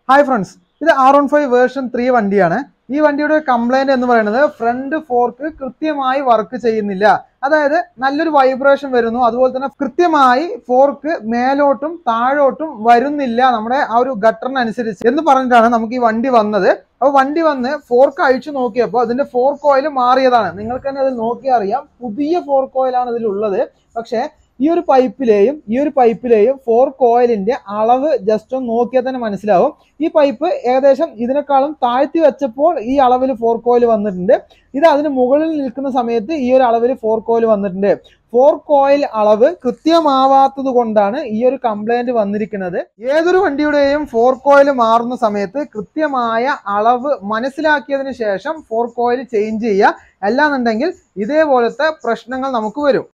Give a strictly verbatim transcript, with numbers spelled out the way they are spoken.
Hi friends, this is R fifteen version three വണ്ടിയാണ്. ഈ വണ്ടിയുടെ കംപ്ലൈന്റ് എന്ന് പറയുന്നത് ഫ്രണ്ട് ഫോർക്ക് കൃത്യമായി വർക്ക് ചെയ്യുന്നില്ല. അതായത് നല്ലൊരു വൈബ്രേഷൻ വരുന്നു, അതുപോലെ തന്നെ കൃത്യമായി ഫോർക്ക് മേലോട്ടും താഴോട്ടും വരുന്നില്ല നമ്മുടെ ആ ഒരു ഗട്ടറിനനുസരിച്ച് എന്ന് പറഞ്ഞിട്ടാണ് നമുക്ക് ഈ വണ്ടി വന്നത്. അപ്പോൾ വണ്ടി വന്ന് ഫോർക്ക് അഴിച്ചു നോക്കിയപ്പോൾ അതിന്റെ ഫോർക്ക് ഓയിൽ മാറിയതാണ്. നിങ്ങൾക്ക് തന്നെ അതിൽ നോക്കിയാൽ അറിയാം, പുതിയ ഫോർക്ക് ഓയിലാണ് ഇതിലുള്ളത്. പക്ഷേ ഈ ഒരു പൈപ്പിലെയും ഈ ഒരു പൈപ്പിലെയും ഫോർക്ക് ഓയിലിന്റെ അളവ് ജസ്റ്റ് ഒന്ന് നോക്കിയാൽ തന്നെ മനസ്സിലാവും. ഈ പൈപ്പ് ഏകദേശം ഇതിനേക്കാളും താഴ്ത്തി വെച്ചപ്പോൾ ഈ അളവിൽ ഫോർക്ക് ഓയിൽ വന്നിട്ടുണ്ട്. ഇത് അതിന് മുകളിൽ നിൽക്കുന്ന സമയത്ത് ഈ ഒരു അളവിൽ ഫോർക്ക് ഓയിൽ വന്നിട്ടുണ്ട്. ഫോർക്ക് ഓയിൽ അളവ് കൃത്യമാവാത്തത് കൊണ്ടാണ് ഈ ഒരു കംപ്ലൈന്റ് വന്നിരിക്കുന്നത്. ഏതൊരു വണ്ടിയുടെയും ഫോർക്ക് ഓയിൽ മാറുന്ന സമയത്ത് കൃത്യമായ അളവ് മനസ്സിലാക്കിയതിനു ശേഷം ഫോർക്ക് ഓയിൽ ചേഞ്ച് ചെയ്യുക. അല്ലാന്നുണ്ടെങ്കിൽ ഇതേപോലത്തെ പ്രശ്നങ്ങൾ നമുക്ക് വരും.